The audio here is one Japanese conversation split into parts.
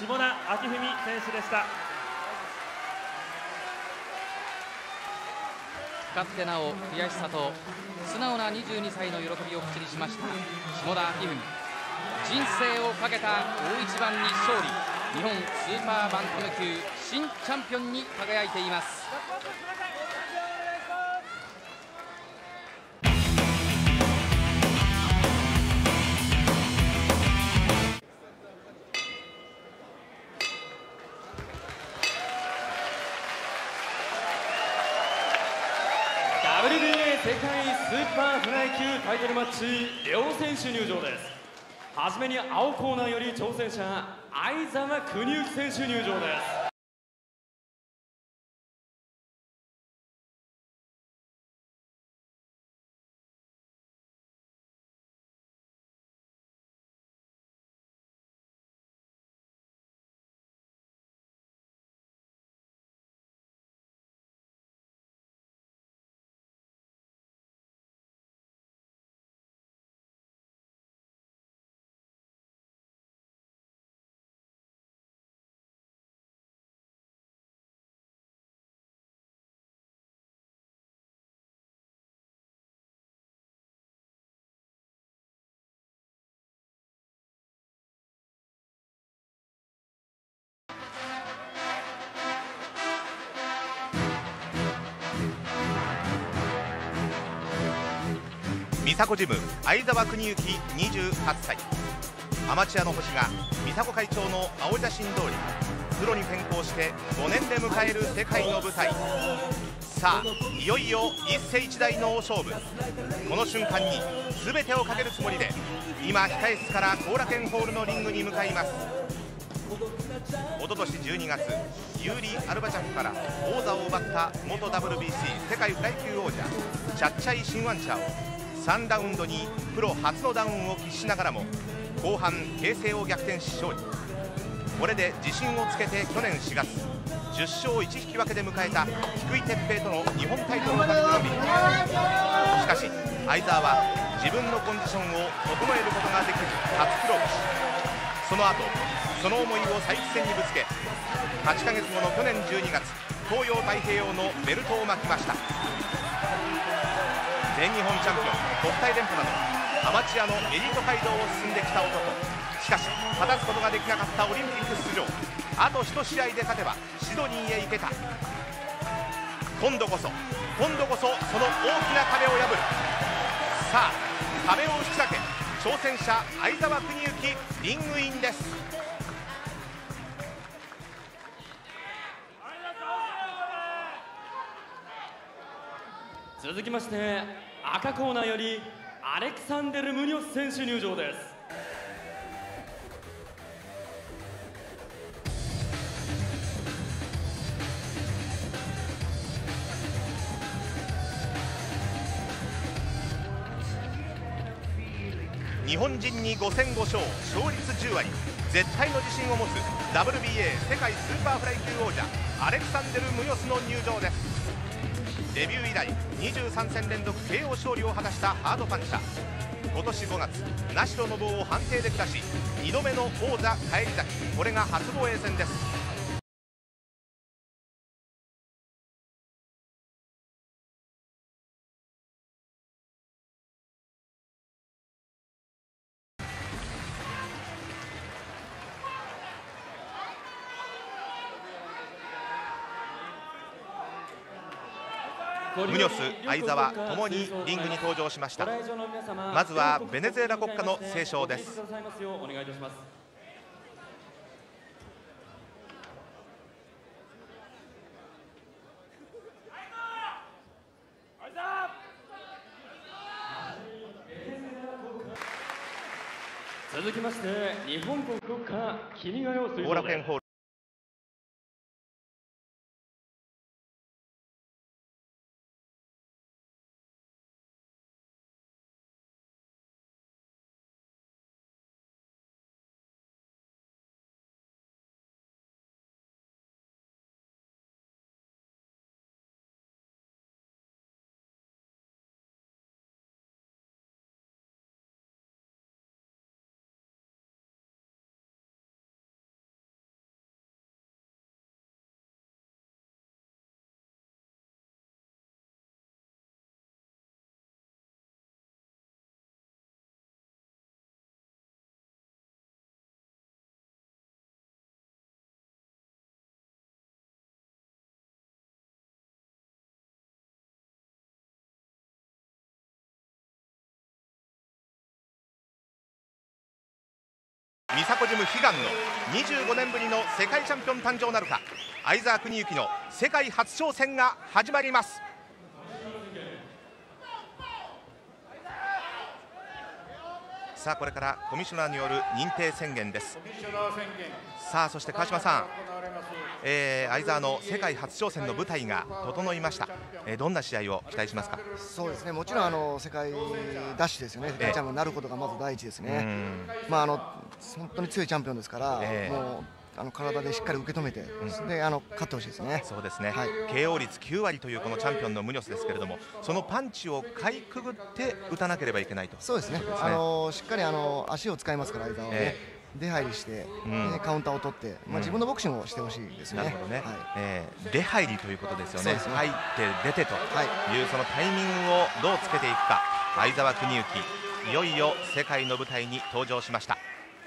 下田明文選手でした。 勝ってなお悔しさと素直な22歳の喜びを口にしました下田明文。人生をかけた大一番に勝利、日本スーパーバンタム級新チャンピオンに輝いています。 WBA 世界スーパーフライ級タイトルマッチ、両選手入場です。はじめに青コーナーより挑戦者相澤邦之選手入場です。 美佐子ジム相澤邦之28歳、アマチュアの星が美佐子会長の青写真通りプロに転向して5年で迎える世界の舞台。さあいよいよ一世一代の大勝負、この瞬間に全てをかけるつもりで今控え室から後楽園ホールのリングに向かいます。おととし12月ユーリー・アルバチャフから王座を奪った元 WBC 世界フライ級王者チャッチャイ・シンワンチャを3ラウンドにプロ初のダウンを喫しながらも後半形勢を逆転し勝利。これで自信をつけて去年4月10勝1引き分けで迎えた低井哲平との日本タイトルをかけてのリング。しかし相澤は自分のコンディションを整えることができず初黒星。その後その思いを再起戦にぶつけ8ヶ月後の去年12月東洋太平洋のベルトを巻きました。全日本チャンピオン、国体連覇などアマチュアのエリート街道を進んできた男。しかし果たすことができなかったオリンピック出場。あと1試合で勝てばシドニーへ行けた。今度こそその大きな壁を破る。さあ壁を打ち裂け、挑戦者相澤邦之リングインです。 続きまして赤コーナーよりアレクサンデル・ムニョス選手入場です。 日本人に5戦5勝、勝率10割、絶対の自信を持つ WBA 世界スーパーフライ級王者アレクサンデル・ムニョスの入場です。デビュー以来23戦連続 KO 勝利を果たしたハードパンチャー。今年5月ナシロの棒を判定で下し2度目の王座返り咲き、これが初防衛戦です。ムニョス、相澤ともにリングに登場しました。まずはベネズエラ国歌の斉唱です。 続きまして日本国国歌君が代を後楽園ホール美佐子ジム悲願の25年ぶりの世界チャンピオン誕生なるか。相澤邦之の世界初挑戦が始まります。さあこれからコミッショナーによる認定宣言です。さあそして川島さん、相澤の世界初挑戦の舞台が整いました。どんな試合を期待しますか？ そうですね、もちろん世界ダッシュですよね。世界チャンピオンになることがまず第一ですね。本当に強いチャンピオンですから、もう体でしっかり受け止めて、で勝ってほしいですね。 そうですね、はい、KO 率9割というこのチャンピオンのムニョスですけれども、そのパンチをかいくぐって打たなければいけないと。 そうですね、しっかり足を使いますから、相澤はね、出入りして、カウンターを取って、自分のボクシングをしてほしいですね。 なるほどね、出入りということですよね。入って出てという、そのタイミングをどうつけていくか。相澤邦之、いよいよ世界の舞台に登場しました。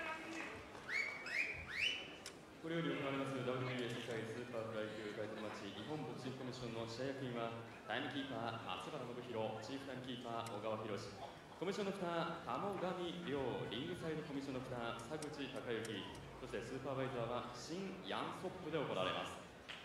これより行われます WBA 世界スーパーフライ級タイトルマッチ、日本ボクシングコミッションの試合役員はタイムキーパー松原信弘、チーフタイムキーパー小川博、コミッションの蓋鴨上亮、リングサイドコミッションの蓋佐口孝之、そしてスーパーバイザーはシン・ヤンソップで行われます。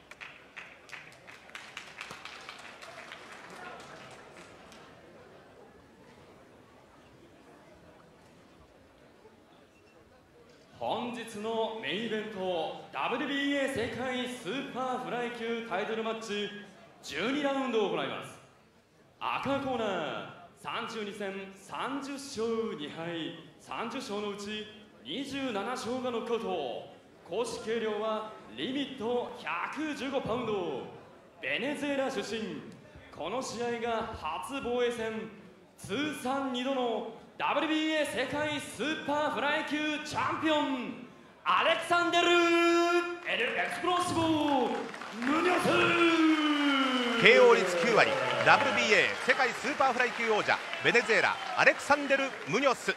本日のメインイベント WBA 世界スーパーフライ級タイトルマッチ12ラウンドを行います。赤コーナー32戦30勝2敗、30勝のうち27勝がノックアウト。公式計量はリミット115パウンド。ベネズエラ出身、この試合が初防衛戦、通算2度のWBA 世界スーパーフライ級チャンピオン、アレクサンデル・エクスプローシブ・ムニョス。 KO 率9割、 WBA 世界スーパーフライ級王者ベネズエラアレクサンデル・ムニョス。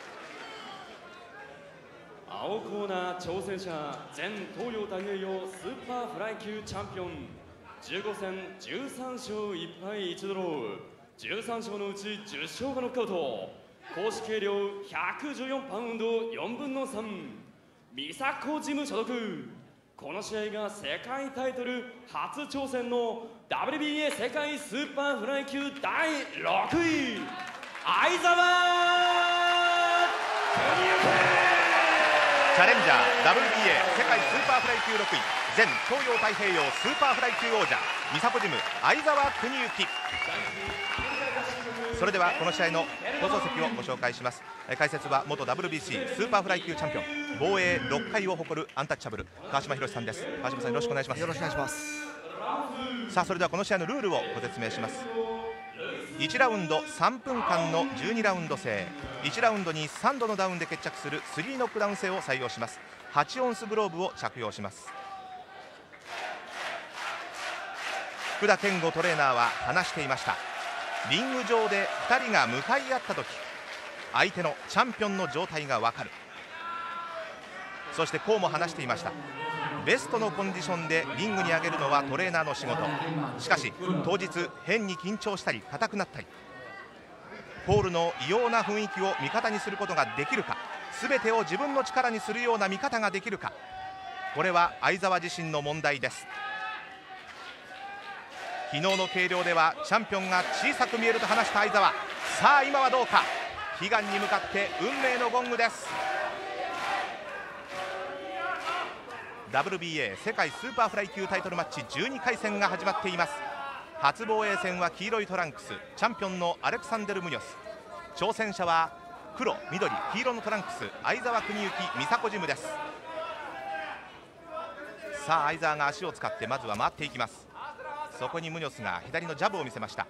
青コーナー挑戦者、前東洋太平洋スーパーフライ級チャンピオン、15戦13勝1敗1ドロー、13勝のうち10勝がノックアウト。公式計量114パウンド4分の3、美佐子ジム所属。この試合が世界タイトル初挑戦の WBA 世界スーパーフライ級第6位、相澤邦之。 チャレンジャー WBA 世界スーパーフライ級6位、前東洋太平洋スーパーフライ級王者美佐子ジム相澤邦之。それではこの試合の放送席をご紹介します。解説は元 WBC スーパーフライ級チャンピオン、防衛6回を誇るアンタッチャブル川島博さんです。川島さん、よろしくお願いします。 よろしくお願いします。 さあそれではこの試合のルールをご説明します。1ラウンド3分間の12ラウンド制、1ラウンドに3度のダウンで決着する3ノックダウン制を採用します。8オンスグローブを着用します。福田健吾トレーナーは話していました。リング上で2人が向かい合った時、相手のチャンピオンの状態が分かる。そしてこうも話していました。ベストのコンディションでリングに上げるのはトレーナーの仕事。しかし当日変に緊張したり硬くなったり、ポールの異様な雰囲気を味方にすることができるか、全てを自分の力にするような見方ができるか、これは相澤自身の問題です。昨日の計量ではチャンピオンが小さく見えると話した相澤。さあ今はどうか。悲願に向かって運命のゴングです。 WBA 世界スーパーフライ級タイトルマッチ12回戦が始まっています。初防衛戦は黄色いトランクス、チャンピオンのアレクサンデル・ムニョス。挑戦者は黒、緑、黄色のトランクス、相澤邦之、美佐子ジムです。さあ相澤が足を使ってまずは回っていきます。そこにムニョスが左のジャブを見せました。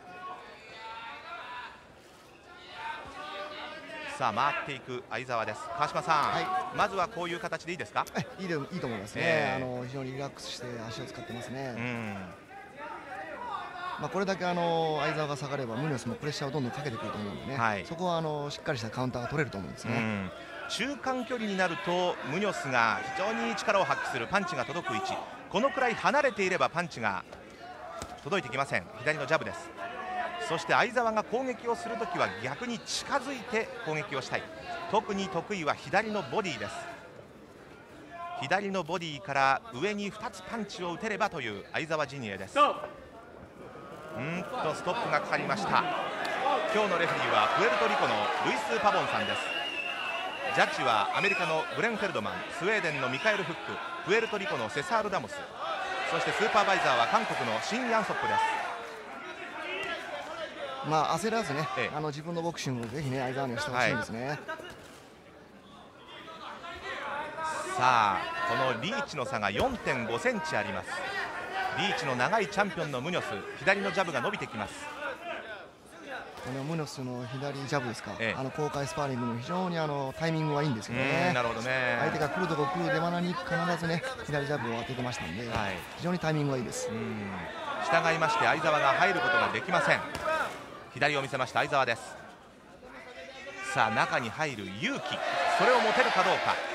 さあ回っていく相澤です。川島さん、まずはこういう形でいいですか？ いいと思いますね。非常にリラックスして足を使ってますね。これだけ相澤が下がればムニョスもプレッシャーをどんどんかけてくると思うのでね、そこはしっかりしたカウンターが取れると思うんですね。 中間距離になるとムニョスが非常に力を発揮する、パンチが届く位置、このくらい離れていればパンチが届いてきません。左のジャブです。そして相澤が攻撃をするときは逆に近づいて攻撃をしたい。特に得意は左のボディです。 左のボディから上に2つパンチを打てればという相澤陣営です。ストップがかかりました。今日のレフェリーはプエルトリコのルイス・パボンさんです。ジャッジはアメリカのグレン・フェルドマン、スウェーデンのミカエル・フック、プエルトリコのセサール・ダモス、そしてスーパーバイザーは韓国のシン・ヤンソップです。 焦らずね、自分のボクシングをぜひね相澤にはしてほしいんですね。 さあこのリーチの差が 4.5 センチあります。リーチの長いチャンピオンのムニョス、左のジャブが伸びてきます。 このムニョスの左ジャブですか、公開スパーリングの非常にタイミングがいいんですよね。 なるほどね。 相手が来るとこ来る出花に必ずね左ジャブを当ててましたんで、非常にタイミングがいいです。 従いまして相澤が入ることができません。左を見せました相澤です。さあ中に入る勇気、それを持てるかどうか。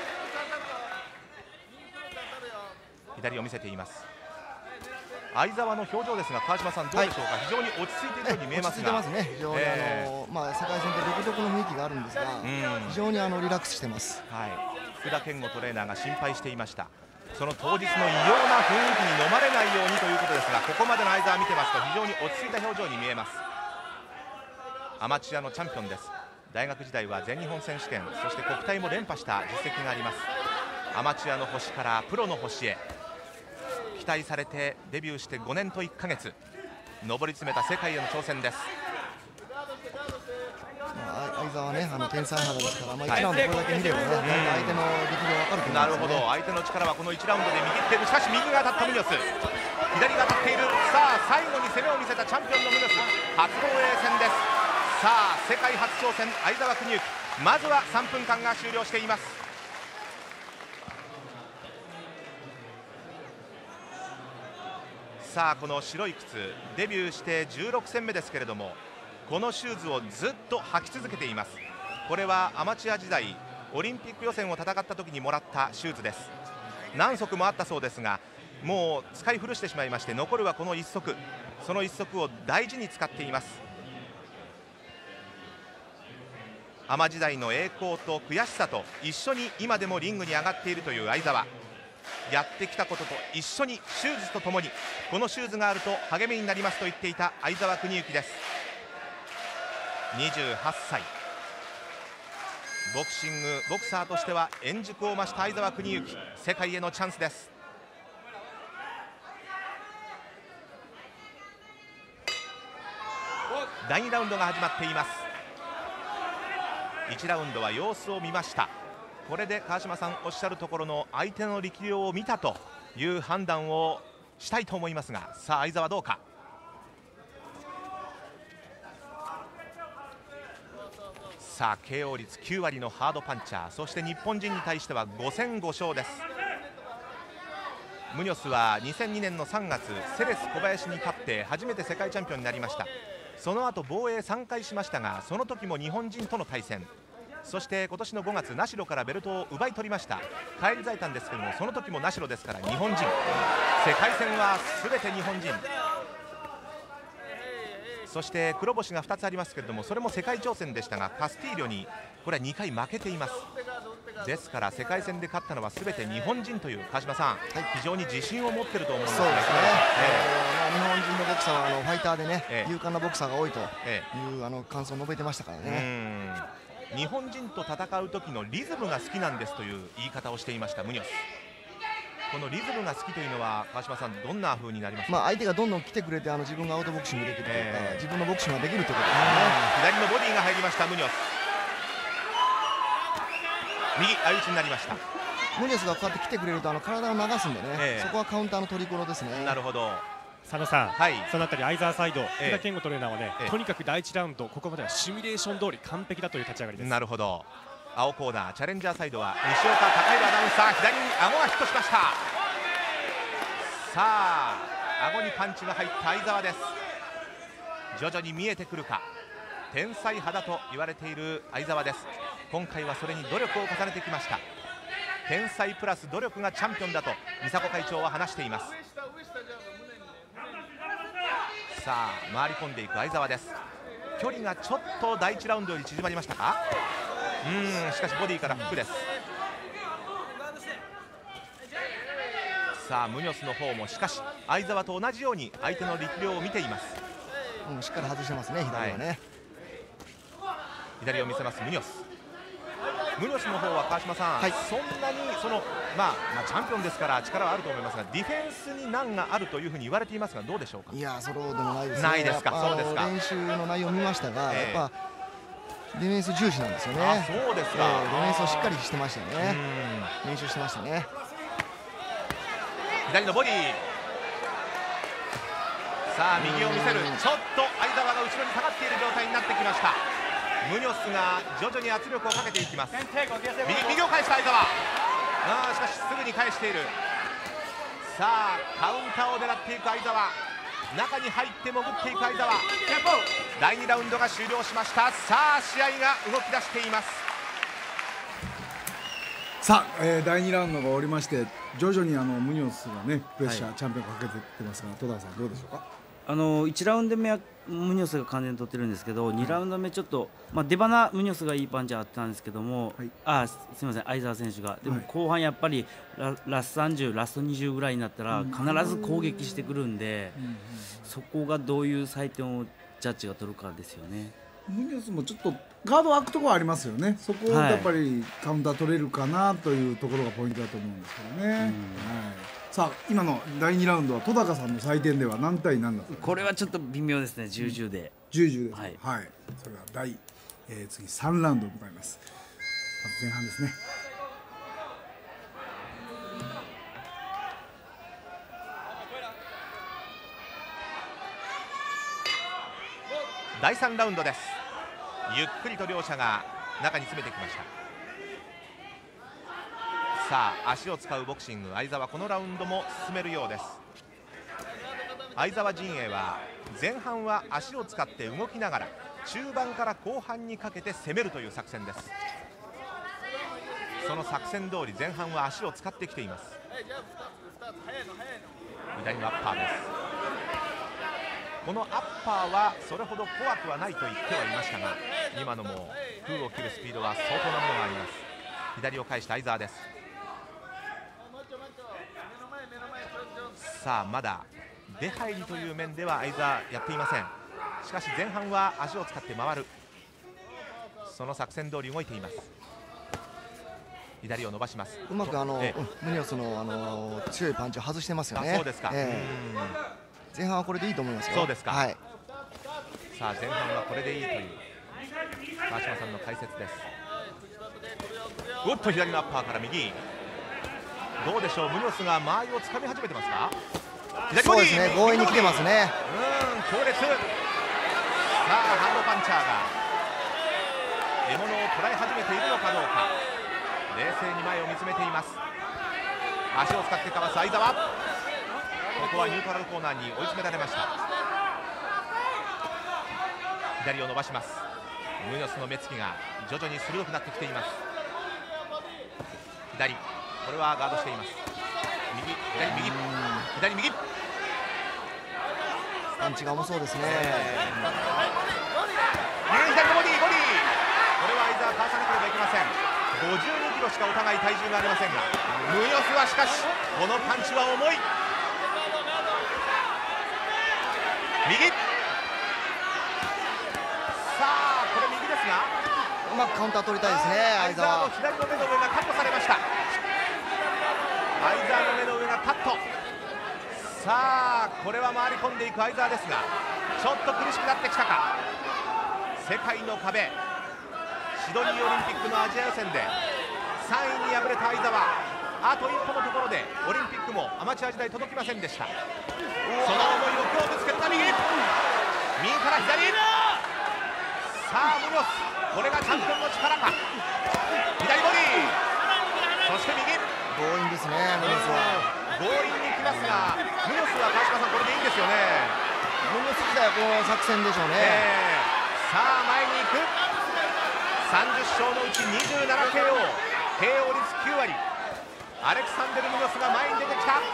左を見せています。相澤の表情ですが川島さんどうでしょうか。非常に落ち着いているように見えますが、 落ち着いてますね。非常に世界戦って独特の雰囲気があるんですが、非常にリラックスしてます。 福田健吾トレーナーが心配していました。その当日の異様な雰囲気に飲まれないようにということですが、ここまでの相澤見てますと非常に落ち着いた表情に見えます。アマチュアのチャンピオンです。大学時代は全日本選手権、そして国体も連覇した実績があります。アマチュアの星からプロの星へ期待されてデビューして5年と1ヶ月、上り詰めた世界への挑戦です。 相澤はね天才肌ですから、1ラウンドこれだけ見ればね、相手の力量分かると思うんですね。 なるほど、相手の力はこの1ラウンドで右っている。しかし右が当たったムニョス、左が当たっている。さあ最後に攻めを見せたチャンピオンのムニョス、初防衛戦です。さあ世界初挑戦相澤邦之、まずは3分間が終了しています。さあこの白い靴、デビューして16戦目ですけれども、このシューズをずっと履き続けています。これはアマチュア時代オリンピック予選を戦った時にもらったシューズです。何足もあったそうですが、もう使い古してしまいまして、残るはこの1足、その1足を大事に使っています。アマ時代の栄光と悔しさと一緒に今でもリングに上がっているという相澤、やってきたことと一緒にシューズとともに、このシューズがあると励みになりますと言っていた相澤邦之です。28歳、ボクシングボクサーとしては円熟を増した相澤邦之、世界へのチャンスです。第2ラウンドが始まっています。1ラウンドは様子を見ました。これで川島さんおっしゃるところの相手の力量を見たという判断をしたいと思いますが、さあ相澤どうか。さあ KO 率9割のハードパンチャー、そして日本人に対しては5戦5勝です。ムニョスは2002年の3月セレス小林に勝って初めて世界チャンピオンになりました。その後防衛3回しましたが、その時も日本人との対戦、そして今年の5月ナシロからベルトを奪い取りました。返り咲いたんですけども、その時もナシロですから日本人、世界戦は全て日本人。そして黒星が2つありますけれども、それも世界挑戦でしたが、カスティーリョにこれは2回負けています。ですから世界戦で勝ったのは全て日本人という、川島さん、非常に自信を持っていると思うんですね。 そうですね、日本人のボクサーはファイターでね、勇敢なボクサーが多いという感想を述べてましたからね。 日本人と戦う時のリズムが好きなんですという言い方をしていましたムニョス。このリズムが好きというのは川島さん、どんな風になりますか。 相手がどんどん来てくれて自分がアウトボクシングできるというか、自分のボクシングができるということですね。 左のボディが入りましたムニョス、右相打ちになりました。 ムニョスがこうやって来てくれると体を流すんでね、そこはカウンターの取り頃ですね。 なるほど。 佐野さん、そのあたり相澤サイド、福田健吾トレーナーはね、とにかく第1ラウンドここまではシミュレーション通り完璧だという立ち上がりです。 なるほど。青コーナーチャレンジャーサイドは西岡貴弘アナウンサー、左に顎がヒットしました。さあ顎にパンチが入った相澤です。徐々に見えてくるか、天才肌と言われている相澤です。今回はそれに努力を重ねてきました。天才プラス努力がチャンピオンだと美佐子会長は話しています。さあ回り込んでいく相澤です。距離がちょっと第1ラウンドより縮まりましたか。しかしボディからフックです。 さあムニョスの方もしかし相澤と同じように相手の力量を見ています。 しっかり外してますね、左はね。 左を見せますムニョス。ムニョスの方は川島さん、そんなにチャンピオンですから力はあると思いますが、ディフェンスに難があるというふうに言われていますが、どうでしょうか。 いや、そうでもないですね。 ないですか。そうですか。 練習の内容を見ましたが、やっぱディフェンス重視なんですよね。 そうですか。 ディフェンスをしっかりしてましたよね。練習してましたね。 左のボディ、さあ右を見せる。ちょっと相澤が後ろに下がっている状態になってきました。ムニョスが徐々に圧力をかけていきます。右を返した相澤。しかしすぐに返している。さあカウンターを狙っていく相澤、中に入って潜っていく相澤。第2ラウンドが終了しました。さあ試合が動き出しています。 さあ、第2ラウンドが終わりまして、徐々にムニョスがねプレッシャー、チャンピオンかけていってますが、戸田さんどうでしょうか。 1ラウンド目はムニョスが完全に取ってるんですけど、2ラウンド目ちょっと、出花ムニョスがいいパンチあったんですけども、すみません、相澤選手がでも後半やっぱりラスト30、ラスト20ぐらいになったら必ず攻撃してくるんで、そこがどういう採点をジャッジが取るかですよね。 ムニョスもちょっとガード開くところありますよね。そこをやっぱりカウンター取れるかなというところがポイントだと思うんですけどね。さあ今の第2ラウンドは戸高さんの採点では何対何だったんですか。 これはちょっと微妙ですね。10-10で。 10-10です。はい。それでは次3ラウンドを迎えます。まず前半ですね。 第3ラウンドです。ゆっくりと両者が中に詰めてきました。さあ足を使うボクシング、相澤このラウンドも進めるようです。相澤陣営は前半は足を使って動きながら中盤から後半にかけて攻めるという作戦です。その作戦通り前半は足を使ってきています。左のアッパーです。このアッパーはそれほど怖くはないと言ってはいましたが、今のも空を切るスピードは相当なものがあります。左を返した相澤です。さあまだ出入りという面では相澤やっていません。しかし前半は足を使って回る、その作戦通り動いています。左を伸ばします。 うまくムニョスの強いパンチを外してますよね。 そうですか。 前半はこれでいいと思いますよ。 そうですか。さあ前半はこれでいいという川島さんの解説です。おっと左のアッパーから右、どうでしょう。ムニョスが間合いをつかみ始めてますか。 そうですね、強引に来てますね。 強烈。さあハンドパンチャーが獲物を捉え始めているのかどうか、冷静に前を見つめています。足を使ってかわす相澤、ここはニュートラルコーナーに追い詰められました。左を伸ばします。ムニョスの目つきが徐々に鋭くなってきています。左、これはガードしています。右、左、右、左、右。 パンチが重そうですね。 右左のボディ、これは相澤かわさなければいけません。52キロしかお互い体重がありませんが、ムニョスはしかしこのパンチは重い。右、さあこれ右ですが、 うまくカウンター取りたいですね。 相澤の左の目の上がカットされました。相澤の目の上がカット。さあこれは回り込んでいく相澤ですが、ちょっと苦しくなってきたか。世界の壁、シドニーオリンピックのアジア予選で3位に敗れた相澤、あと一歩のところでオリンピックもアマチュア時代届きませんでした。その思いを今日ぶつけた右、右から左。さあムニョス、これがチャンピオンの力か。左ボディ、そして右。 強引ですね、ムニョスは。 強引に来ますが、ムニョスは川島さんこれでいいんですよね。 ムニョス自体はこの作戦でしょうね。 さあ前に行く。30勝のうち 27KO、KO 率9割、アレクサンデル・ムニョスが前に出てきた。こ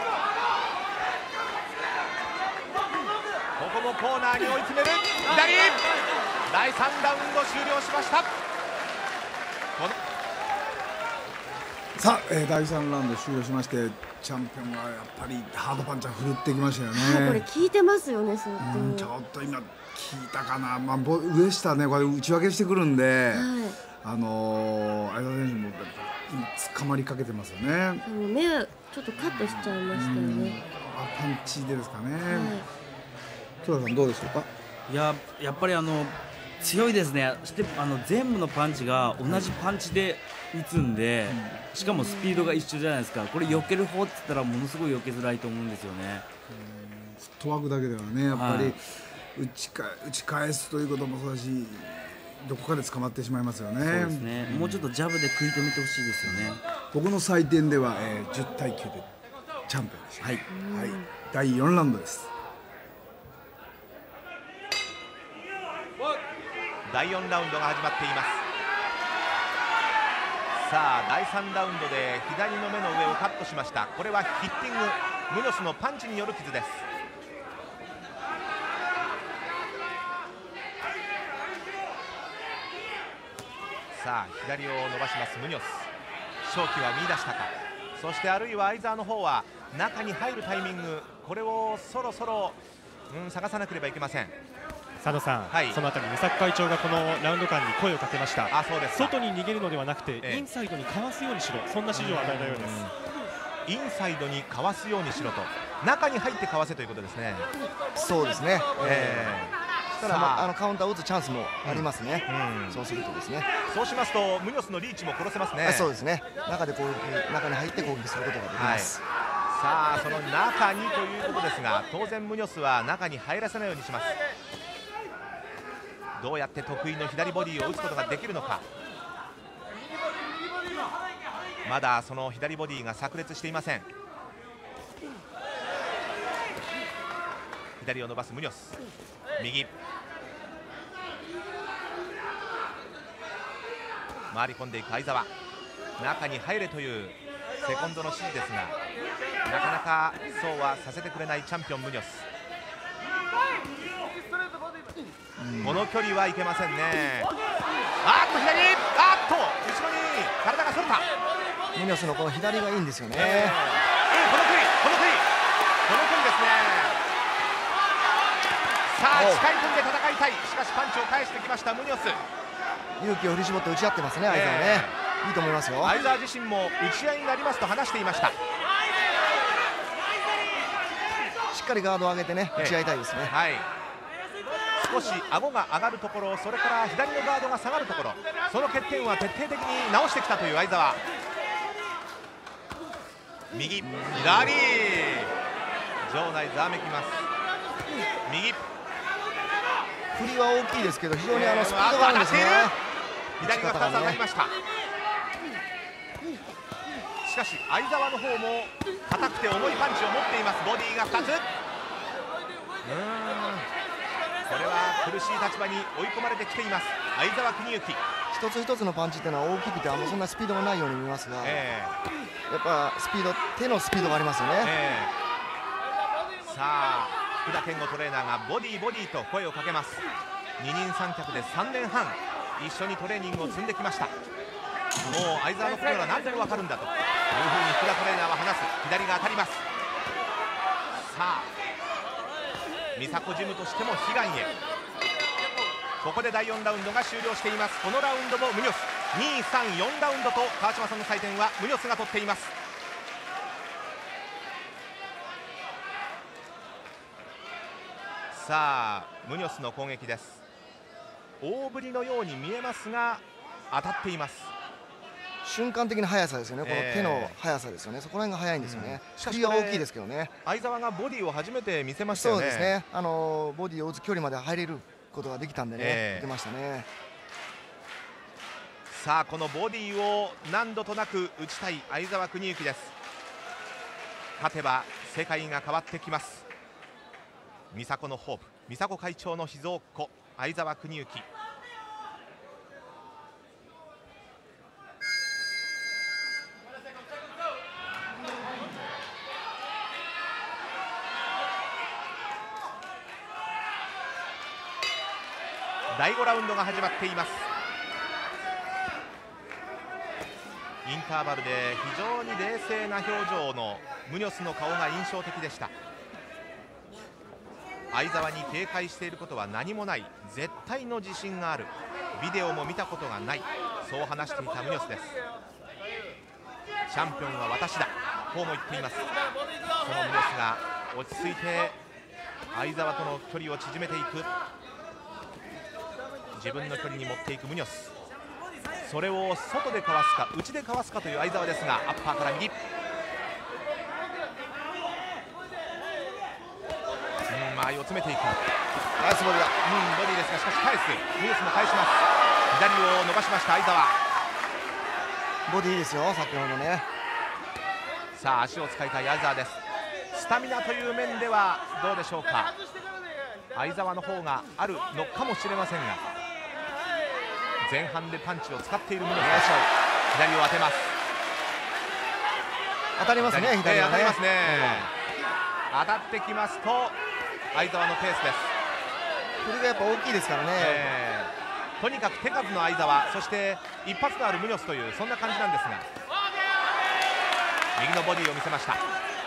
こもコーナーに追い詰める。左、第3ラウンド終了しました。 さあ、第3ラウンド終了しまして、 チャンピオンがやっぱりハードパンチャー振るってきましたよね。 これ効いてますよね、相当。 ちょっと今効いたかな、上下ねこれ打ち分けしてくるんで、相田選手も今捕まりかけてますよね。 目はちょっとカットしちゃいましたよね。 パンチでですかね。戸田さんどうでしょうか。 やっぱり強いですね。全部のパンチが同じパンチで打つんで、しかもスピードが一緒じゃないですか。これ避ける方って言ったらものすごい避けづらいと思うんですよね。 フットワークだけではね、やっぱり打ち返すということもそうだし、どこかで捕まってしまいますよね。 そうですね。もうちょっとジャブで食い止めてほしいですよね。 僕の採点では、10対9でチャンピオンでした。はい、第4ラウンドです。 第4ラウンドが始まっています。さあ第3ラウンドで左の目の上をカットしました。これはヒッティング、ムニョスのパンチによる傷です。さあ左を伸ばしますムニョス、勝機は見出したか。そしてあるいは相澤の方は中に入るタイミング、これをそろそろ探さなければいけません。 佐野さん、そのあたり三坂会長がこのラウンド間に声をかけました。 そうです。 外に逃げるのではなくて、インサイドにかわすようにしろ、そんな指示を与えたようです。 インサイドにかわすようにしろと、中に入ってかわせということですね。 そうですね。ただカウンターを打つチャンスもありますね。そうするとですね。 そうしますとムニョスのリーチも殺せますね。 そうですね。中に入って攻撃することができます。 さあその中にということですが、当然ムニョスは中に入らせないようにします。どうやって得意の左ボディを打つことができるのか。まだその左ボディが炸裂していません。左を伸ばすムニョス、右回り込んでいく相澤、中に入れというセコンドの指示ですが、なかなかそうはさせてくれないチャンピオンムニョス。この距離はいけませんね。左、後ろに体が反った。 ムニョスのこの左がいいんですよね。 この距離ですね。さあ近い距離で戦いたい。しかしパンチを返してきましたムニョス。 勇気を振り絞って打ち合ってますね、相澤ね。いいと思いますよ。 相澤自身も打ち合いになりますと話していました。 しっかりガードを上げてね、打ち合いたいですね。 少し顎が上がるところ、それから左のガードが下がるところ、その欠点は徹底的に直してきたという相澤。右、左、場内ざわめきます。右、 振りは大きいですけど非常にスピードがあるんですね。 左が2つ当たりました。しかし相澤の方も硬くて重いパンチを持っています。ボディが2つ。これは苦しい立場に追い込まれてきています相澤邦之。 一つ一つのパンチっていうのは大きくてそんなスピードがないように見えますが、やっぱ手のスピードがありますよね。 さあ福田健吾トレーナーがボディと声をかけます。二人三脚で3年半一緒にトレーニングを積んできました。もう相澤のことなら何でも分かるんだというふうに福田トレーナーは話す。左が当たります。さあ美佐子ジムとしても悲願へ。ここで第4ラウンドが終了しています。このラウンドもムニョス、2、3、4ラウンドと川島さんの採点はムニョスが取っています。さあムニョスの攻撃です。大振りのように見えますが当たっています。 瞬間的な速さですよね。この手の速さですよね。そこら辺が速いんですよね。振りは大きいですけどね。 相澤がボディを初めて見せましたよね。 そうですね。ボディを打つ距離まで入れることができたんでね、出ましたね。 さあこのボディを何度となく打ちたい相澤邦之です。勝てば世界が変わってきます。美佐子のホープ、美佐子会長の秘蔵っ子相澤邦之。第5ラウンドが始まっています。インターバルで非常に冷静な表情のムニョスの顔が印象的でした。相澤に警戒していることは何もない、絶対の自信がある、ビデオも見たことがない、そう話していたムニョスです。チャンピオンは私だ、こうも言っています。そのムニョスが落ち着いて相澤との距離を縮めていく、自分の距離に持っていくムニョス、それを外でかわすか内でかわすかという相澤ですが、アッパーから右、間合いを詰めていく、ナイスボディだ、ボディですがしかし返す、ムニョスも返します。左を伸ばしました相澤、 ボディいいですよ、先ほどね。 さあ足を使いたい相澤です。スタミナという面ではどうでしょうか、相澤の方があるのかもしれませんが、前半でパンチを使っているムニョス、左を当てます。 当たりますね、左当たりますね、当たってきますと相澤のペースです。 振りがやっぱ大きいですからね、 とにかく手数の相澤、そして一発のあるムニョスというそんな感じなんですが、右のボディを見せました。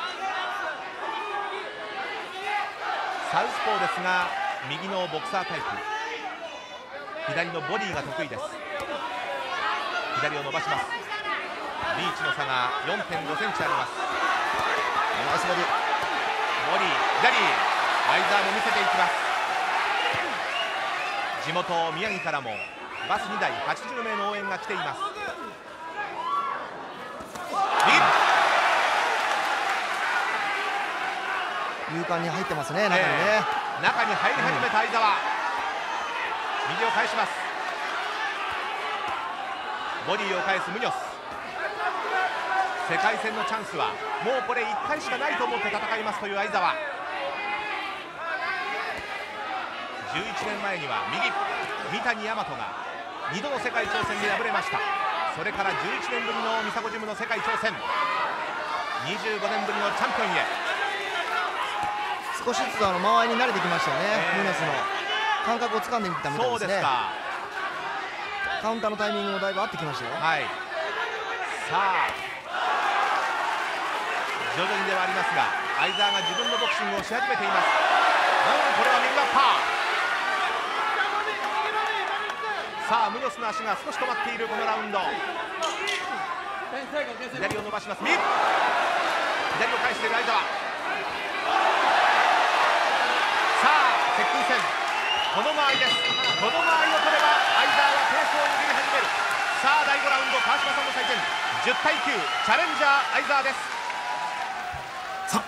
サウスポーですが右のボクサータイプ、左のボディが得意です。左を伸ばします。リーチの差が 4.5 センチあります。 ナイスボディ、 ボディ左、相澤も見せていきます。地元宮城からもバス2台80名の応援が来ています。 勇敢に入ってますね、中にね、 中に入り始めた相澤、右を返します。ボディを返すムニョス、世界戦のチャンスはもうこれ1回しかないと思って戦いますという相澤。11年前には右、三谷大和が2度の世界挑戦で敗れました。それから11年ぶりのミサゴジムの世界挑戦、25年ぶりのチャンピオンへ。 少しずつ間合いに慣れてきましたよね、ムニョスの感覚を掴んでみたみたいですね。カウンターのタイミングもだいぶ合ってきましたよ。 さあ徐々にではありますが相澤が自分のボクシングをし始めています。これは右バッパー。さあムニョスの足が少し止まっているこのラウンド。左を伸ばします。左を返している相澤。さあ接近戦、この間合いです。この間合いを取れば相澤はペースを握り始める。さあ第5ラウンド、川島さんの採点10対9、チャレンジャー相澤です。 さ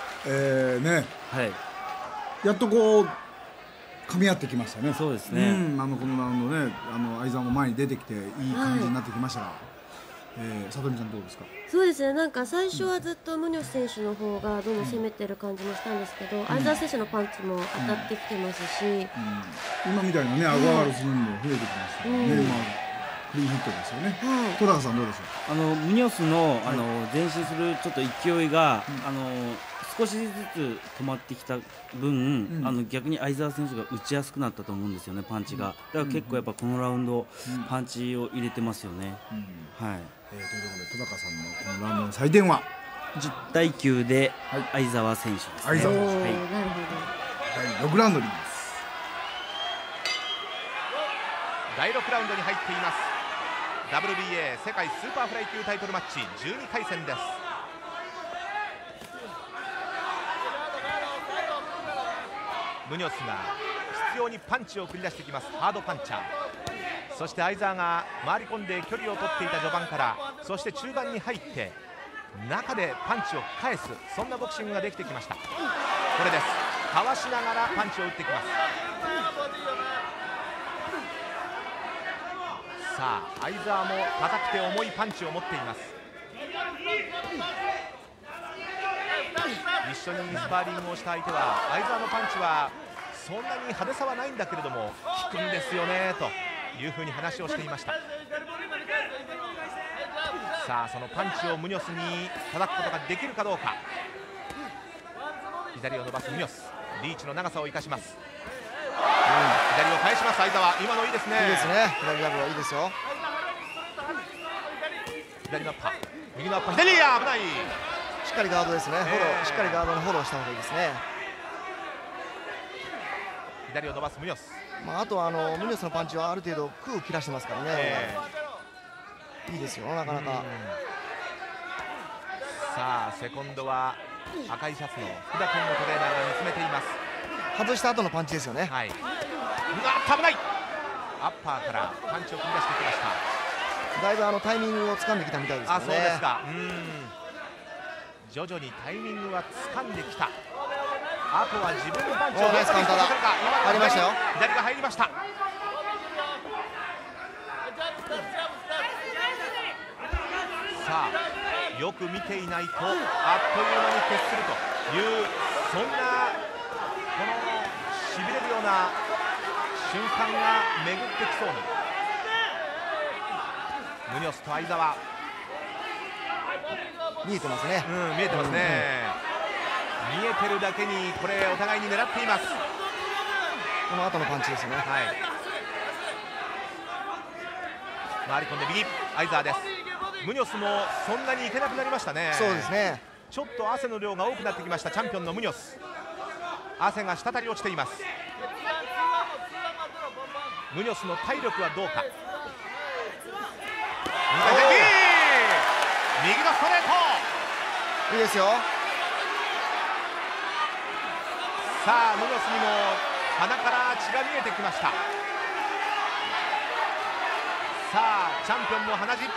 あやっとこう噛み合ってきましたね。 そうですね、 このラウンドね、相澤も前に出てきていい感じになってきましたが、里見さんどうですか。 そうですね、なんか最初はずっとムニョス選手の方がどんどん攻めてる感じもしたんですけど、相澤選手のパンチも当たってきてますし、 今みたいなね顎上がるスイングも増えてきましたね。フリーヒットですよね。戸高さんどうでしょう。 ムニョスの前進するちょっと勢いが少しずつ止まってきた分、逆に相澤選手が打ちやすくなったと思うんですよね、パンチが。だから結構やっぱこのラウンド、パンチを入れてますよね。 ということで戸高さんのこのラウンドの採点は 10対9で相澤選手ですね。 相澤選手、 なるほど。 第6ラウンドにいます。 第6ラウンドに入っています。 WBA 世界スーパーフライ級タイトルマッチ12回戦です。ムニョスが執拗にパンチを繰り出してきます。ハードパンチャー。そして相澤が回り込んで距離を取っていた序盤から、そして中盤に入って中でパンチを返す、そんなボクシングができてきました。これです。かわしながらパンチを打ってきます。さあ相澤も硬くて重いパンチを持っています。一緒にスパーリングをした相手は相澤のパンチはそんなに派手さはないんだけれども効くんですよねというふうに話をしていました。さあそのパンチをムニョスに叩くことができるかどうか。左を伸ばすムニョス、リーチの長さを生かします。左を返します相澤。今のいいですね。 いいですね、左ジャブはいいですよ。 左のアッパー、右のアッパー、左、危ない。 しっかりガードですね、しっかりガードのフォローした方がいいですね。 左を伸ばすムニョス、 あとはムニョスのパンチはある程度空を切らしてますからね、いいですよ、なかなか。 さあセコンドは赤いシャツの福田健吾トレーナーが見つめています。 外した後のパンチですよね。 はい、うわ危ない、アッパーからパンチを繰り出してきました。 だいぶタイミングを掴んできたみたいですね。 そうですか。徐々にタイミングは掴んできた。あとは自分のパンチをナイスカウンターだ。入りましたよ。 左が入りました。さあよく見ていないとあっという間に決するという、そんなこのしびれるような瞬間が巡ってきそうなムニョスと相澤。 見えてますね。 見えてますね。見えてるだけにこれお互いに狙っています。 この後のパンチですよね。はい、 回り込んで右、相澤です。ムニョスもそんなにいけなくなりましたね。 そうですね。 ちょっと汗の量が多くなってきましたチャンピオンのムニョス。汗が滴り落ちています。ムニョスの体力はどうか。右のストレート、 いいですよ。 さあムニョスにも鼻から血が見えてきました。さあチャンピオンの鼻血、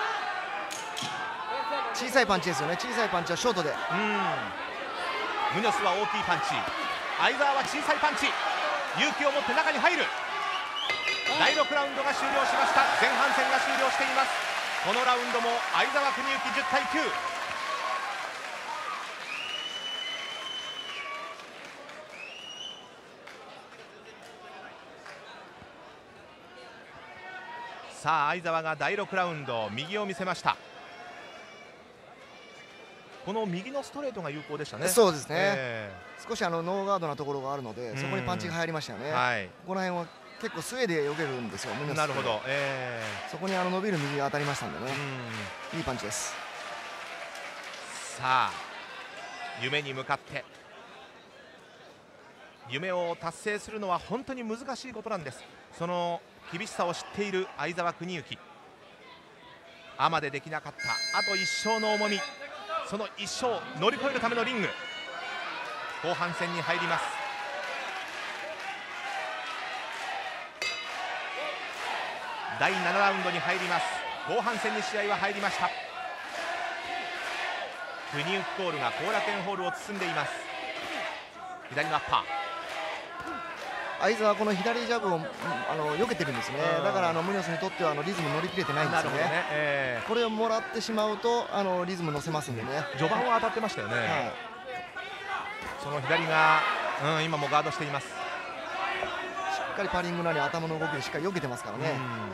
小さいパンチですよね。小さいパンチはショートで。 ムニョスは大きいパンチ、相澤は小さいパンチ。勇気を持って中に入る。第6ラウンドが終了しました。前半戦が終了しています。このラウンドも相澤邦之10対9。さあ相澤が第6ラウンド右を見せました。この右のストレートが有効でしたね。 そうですね、少しノーガードなところがあるので、そこにパンチが入りましたよね。この辺は結構スウェーで避けるんですよ。 なるほど、 そこに伸びる右が当たりましたんでね、いいパンチです。 さあ夢に向かって、夢を達成するのは本当に難しいことなんです。その厳しさを知っている相澤邦之。アマでできなかったあと1勝の重み、その1勝乗り越えるためのリング、後半戦に入ります。第7ラウンドに入ります。後半戦に試合は入りました。邦之コールが後楽園ホールを包んでいます。左のアッパー、 相澤はこの左ジャブを避けてるんですね。だからムニョスにとってはリズム乗り切れてないんですよね。これをもらってしまうとリズム乗せますんでね。 序盤は当たってましたよね。その左が、今もガードしています。 しっかりパリングなり頭の動きでしっかり避けてますからね。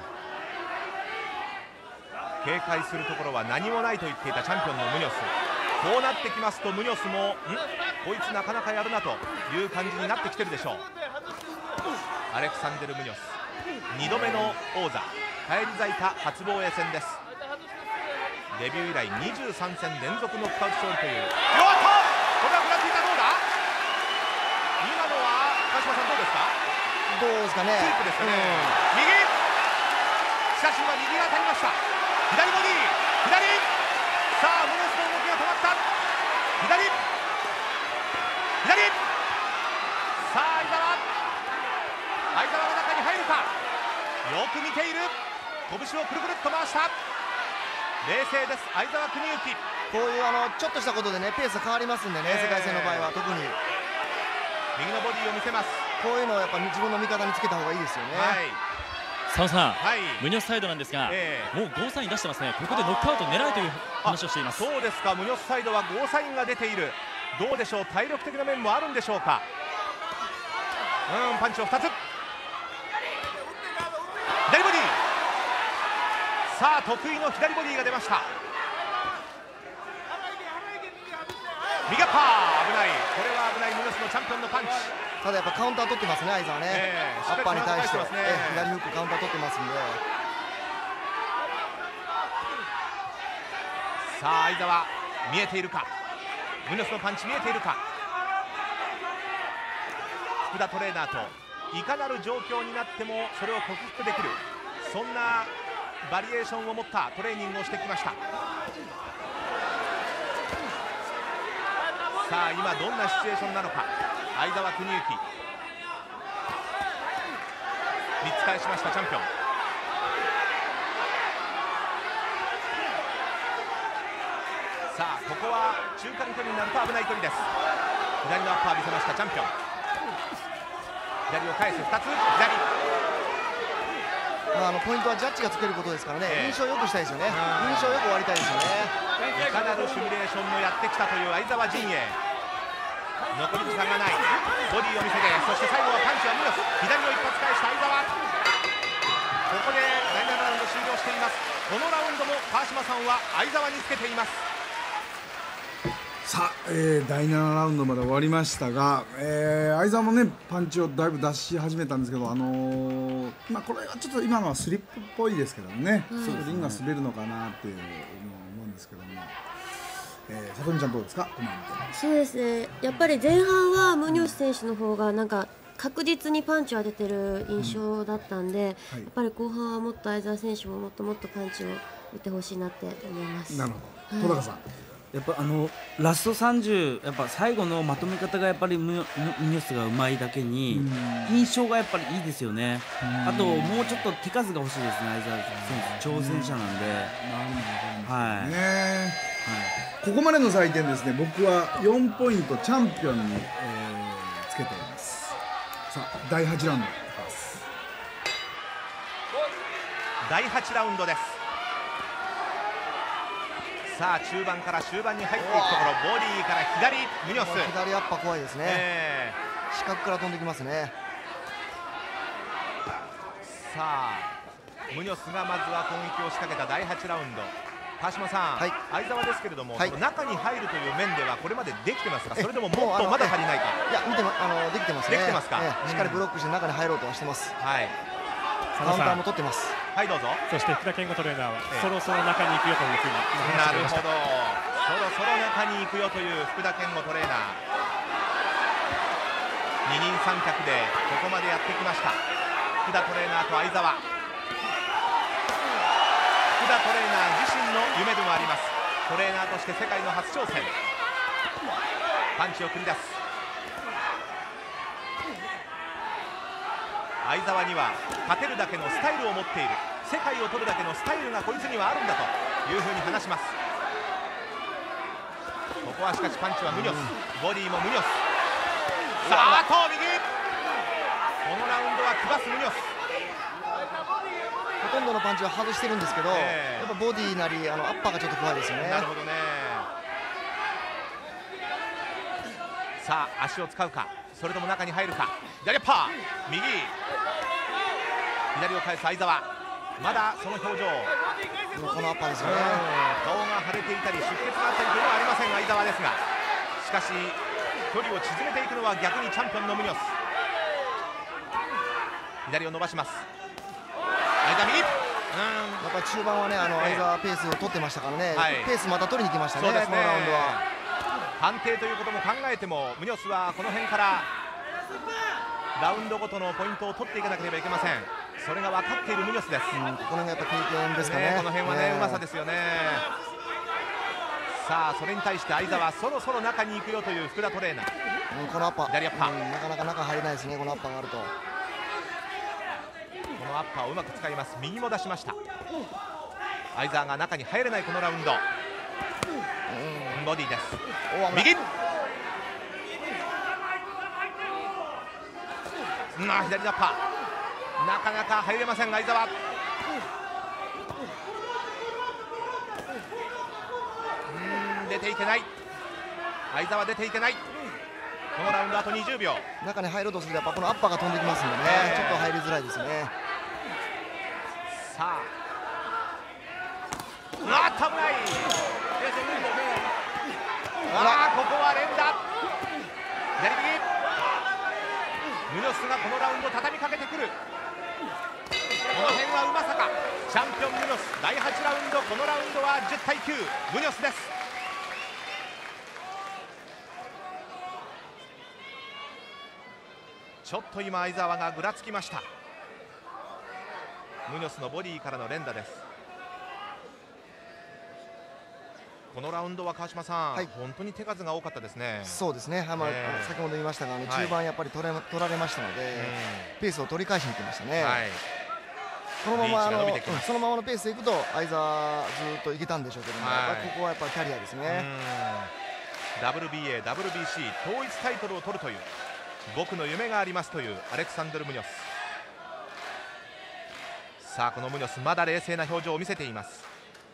警戒するところは何もないと言っていたチャンピオンのムニョス。こうなってきますとムニョスもこいつなかなかやるなという感じになってきてるでしょう。アレクサンデル・ムニョス2度目の王座返り咲いた初防衛戦です。デビュー以来23戦連続ノックアウト勝利という。これは食らっていた。どうだ今のは川島さんどうですか。 どうですかね。 スイープですかね。右、しかし今右が当たりました。左ボディ、左。さあムニョスの動きが止まった。左、左。さあ相澤が中に入るか。よく見ている。拳をくるくるっと回した。冷静です相澤邦之。 こういうちょっとしたことでねペース変わりますんでね、世界戦の場合は特に右のボディを見せます。 こういうのをやっぱ自分の味方につけた方がいいですよね。 澤さん、ムニョスサイドなんですが、もうゴーサイン出してますね。ここでノックアウト狙いという話をしています。 そうですか。ムニョスサイドはゴーサインが出ている。どうでしょう、体力的な面もあるんでしょうか。パンチを2つ。左ボディ。さあ得意の左ボディが出ました。右アッパー、危ない。これは危ない。ムニョスのチャンピオンのパンチ。 ただやっぱカウンター取ってますね相澤ね。アッパーに対して左フックカウンター取ってますんで。 さあ相澤見えているか。 ムニョスのパンチ見えているか。福田トレーナーといかなる状況になってもそれを克服できる、そんなバリエーションを持ったトレーニングをしてきました。さあ今どんなシチュエーションなのか。相澤邦之3つ返しましたチャンピオン。さあここは中間距離になると危ない距離です。左のアッパー見せましたチャンピオン。左を返す2つ左。 ポイントはジャッジがつけることですからね、印象を良くしたいですよね。印象よく終わりたいですよね。 いかなるシミュレーションもやってきたという相澤陣営。残り時間がない。ボディを見せて、そして最後はパンチはミノス。左を一発返した相澤。ここで第7ラウンド終了しています。このラウンドも川島さんは相澤につけています。 さあ、第7ラウンドまで終わりましたが、相澤もねパンチをだいぶ出し始めたんですけど、これはちょっと今のはスリップっぽいですけどね、リングが滑るのかなっていうのを思うんですけども、里見ちゃんどうですか。 そうですね、やっぱり前半はムニョス選手の方がなんか確実にパンチを当ててる印象だったんで、やっぱり後半はもっと相澤選手ももっともっとパンチを打ってほしいなって思います。 なるほど、戸高さん。 やっぱラスト30、やっぱ最後のまとめ方がやっぱりムニョスがうまいだけに印象がやっぱりいいですよね。あともうちょっと手数が欲しいですね、相澤選手挑戦者なんで。 はい、ここまでの採点ですね、僕は4ポイントチャンピオンに、つけております。さあ第8ラウンドです。 第8ラウンドです。さあ中盤から終盤に入っていくところ、ボディから左ムニョス。 左アッパー怖いですね、視覚から飛んできますね。 さあムニョスがまずは攻撃を仕掛けた第8ラウンド。川島さん、相澤ですけれども、中に入るという面ではこれまでできてますか、それでももっとまだ足りないか。 いやできてますね。 できてますか。 しっかりブロックして中に入ろうとはしてます。 はい、 カウンターも取ってます。 はいどうぞ。 そして福田健吾トレーナーはそろそろ中に行くよというふうに話していました。 なるほど、そろそろ中に行くよという福田健吾トレーナー。二人三脚でここまでやってきました福田トレーナーと相澤。福田トレーナー自身の夢でもあります。トレーナーとして世界の初挑戦。パンチを繰り出す。相澤には勝てるだけのスタイルを持っている、世界を取るだけのスタイルがこいつにはあるんだというふうに話します。ここはしかしパンチはムニョス、ボディもムニョス。さあ右、このラウンドはクバスムニョス。 ほとんどのパンチは外してるんですけど、やっぱボディなりアッパーがちょっと怖いですよね。 なるほどね。さあ足を使うか、それとも中に入るか。左アッパー右、左を返す相澤。まだその表情、 このアッパーですよね。 顔が腫れていたり出血があったりというのはありません相澤ですが、しかし距離を縮めていくのは逆にチャンピオンのムニョス。左を伸ばします。相澤右。やっぱり中盤はね相澤ペースを取ってましたからね、ペースまた取りに行きましたね、このラウンドは。 判定ということも考えてもムニョスはこの辺からラウンドごとのポイントを取っていかなければいけません。それが分かっているムニョスです。 この辺がやっぱ経験ですかね。 この辺はね、うまさですよね。さあそれに対して相澤、そろそろ中に行くよという福田トレーナー。 このアッパー、 左アッパー、 なかなか中入れないですね、このアッパーがあると。このアッパーをうまく使います。右も出しました。相澤が中に入れないこのラウンド。ボディです。右、左のアッパー、なかなか入れません相澤。出ていけない、相澤出ていけない。このラウンドあと20秒。 中に入ろうとするとやっぱこのアッパーが飛んできますのでね、ちょっと入りづらいですね。 さあ危ない。ここは連打。左右、ムニョスがこのラウンド畳みかけてくる。この辺はうまさか。チャンピオンムニョス、第8ラウンド、このラウンドは10対9ムニョスです。 ちょっと今相澤がぐらつきました。ムニョスのボディからの連打です。このラウンドは川島さん、はい、本当に手数が多かったですね。 そうですね、先ほど言いましたが中盤やっぱり取られましたので、ペースを取り返しにいきましたね。このままそのままのペースでいくと相澤ずっといけたんでしょうけども、ここはやっぱりキャリアですね。 WBA、WBC 統一タイトルを取るという僕の夢がありますというアレクサンドル・ムニョス。さあこのムニョスまだ冷静な表情を見せています。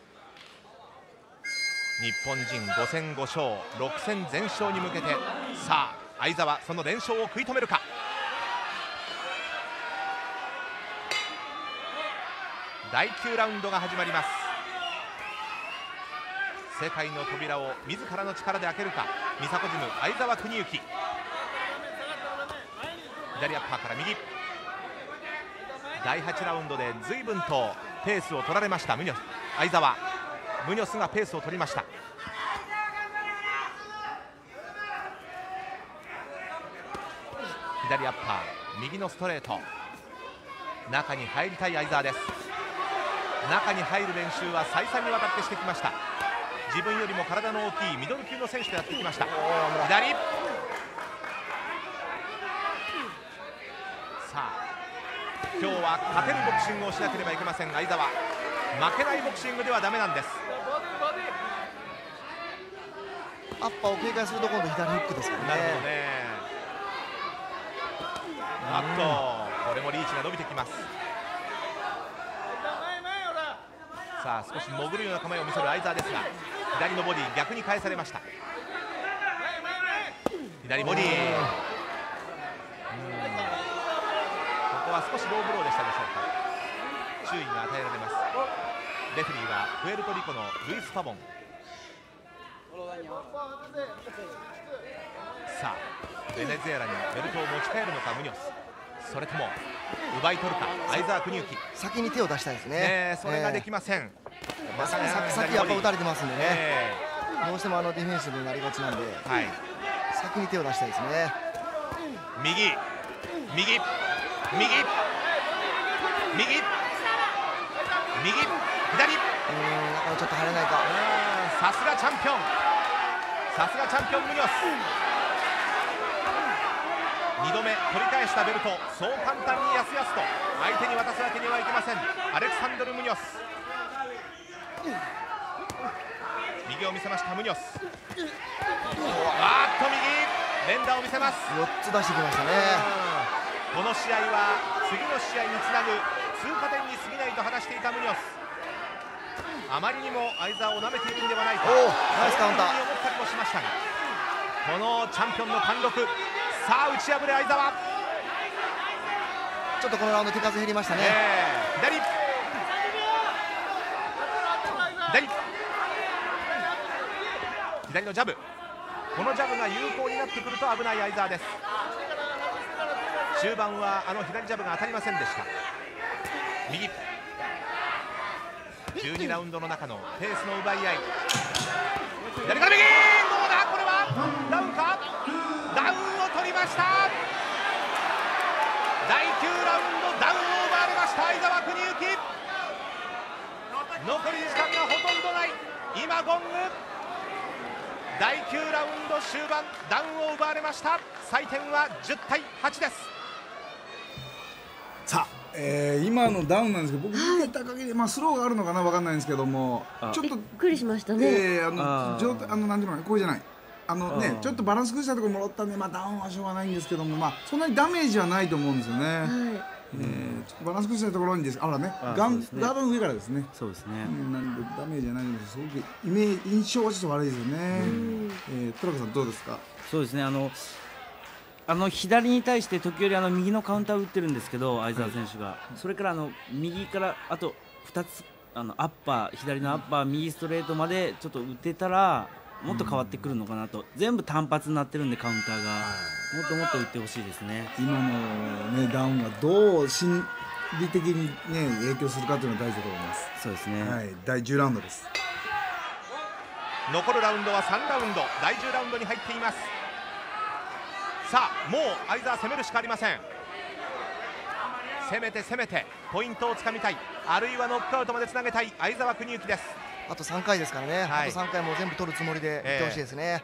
日本人5戦5勝6戦全勝に向けて、さあ相澤その連勝を食い止めるか。第9ラウンドが始まります。世界の扉を自らの力で開けるかミサコジム相澤邦之。左アッパーから右。第8ラウンドで随分とペースを取られましたムニョス。相澤ムニョスがペースを取りました。左アッパー右のストレート、中に入りたい相澤です。中に入る練習は再三にわたってしてきました。自分よりも体の大きいミドル級の選手とやってきました。左、さあ今日は勝てるボクシングをしなければいけません。相澤負けないボクシングではダメなんです。 アッパーを警戒すると今度左フックですからね。 なるほどね。あっとこれもリーチが伸びてきます。さあ少し潜るような構えを見せる相澤ですが、左のボディ逆に返されました。左ボディ、ここは少しローブローでしたでしょうか。注意が与えられます。レフェリーはプエルトリコのルイス・パボン。さあベネズエラにベルトを持ち帰るのかムニョス、それとも奪い取るか相澤邦之。 先に手を出したいですね。 それができません。 先やっぱ打たれてますんでね、どうしてもディフェンスになりがちなんで、先に手を出したいですね。 右右右右右左、 だからちょっと入れないか。 さすがチャンピオン、さすがチャンピオンムニョス。2度目取り返したベルト、そう簡単にやすやすと相手に渡すわけにはいきません。アレクサンドル・ムニョス、右を見せましたムニョス。右連打を見せます。 4つ出してきましたね。 この試合は次の試合につなぐ通過点に過ぎないと話していたムニョス。あまりにも相澤を舐めているんではないか、 ナイスカウンター思ったりもしましたが、このチャンピオンの貫禄、さあ打ち破れ相澤。 ちょっとこのラウンド手数減りましたね。 左左のジャブ、このジャブが有効になってくると危ない相澤です。中盤は左ジャブが当たりませんでした。右、12ラウンドの中のペースの奪い合い。左から右、どうだこれはダウンか。ダウンを取りました。第9ラウンドダウンを奪われました相澤邦之。残り時間がほとんどない。今ゴング、第9ラウンド終盤ダウンを奪われました。採点は10対8です。 さあ、今のダウンなんですけど、僕見てた限り、スローがあるのかな分かんないんですけども、ちょっとびっくりしましたね。 なんていうのこれじゃない、ちょっとバランス崩したところもらったんで、ダウンはしょうがないんですけども、そんなにダメージはないと思うんですよね。バランス崩したところにです、ガードの上からですね。 そうですね。 なんでダメージはないんです。すごく印象はちょっと悪いですよね。トラコさんどうですか。 そうですね。左に対して時折右のカウンターを打ってるんですけど、相澤選手が、それから右からあと2つアッパー、左のアッパー右ストレートまでちょっと打てたらもっと変わってくるのかなと。全部単発になってるんでカウンターがもっともっと打ってほしいですね。 今のダウンがどう心理的に影響するかというのが大事だと思います。 そうですね。 第10ラウンドです。 残るラウンドは3ラウンド、第10ラウンドに入っています。 さあもう相澤攻めるしかありません。攻めて攻めてポイントをつかみたい、あるいはノックアウトまでつなげたい相澤邦之です。 あと3回ですからね、あと3回も全部取るつもりでいってほしいですね。